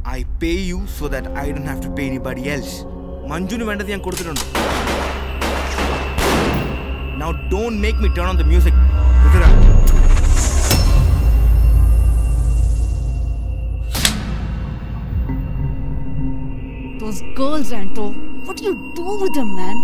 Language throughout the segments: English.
I pay you so that I don't have to pay anybody else. Manjunu vendad yan koduthittundu. Now don't make me turn on the music. Those girls, Anto. What do you do with them, man?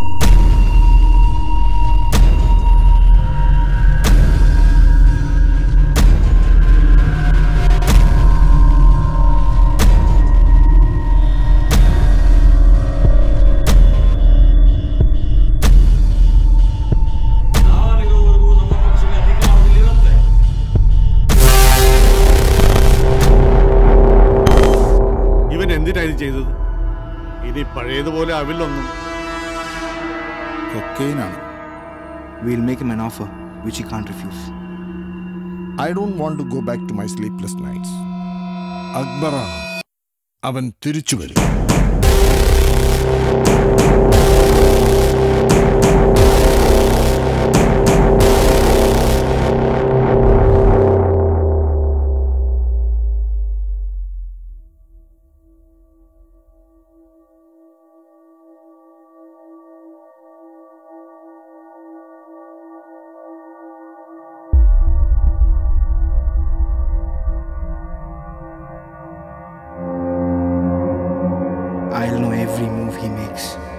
We'll make him an offer which he can't refuse. I don't want to go back to my sleepless nights. Akbarana. Avan തിരിച്ചു വരും. I'll know every move he makes.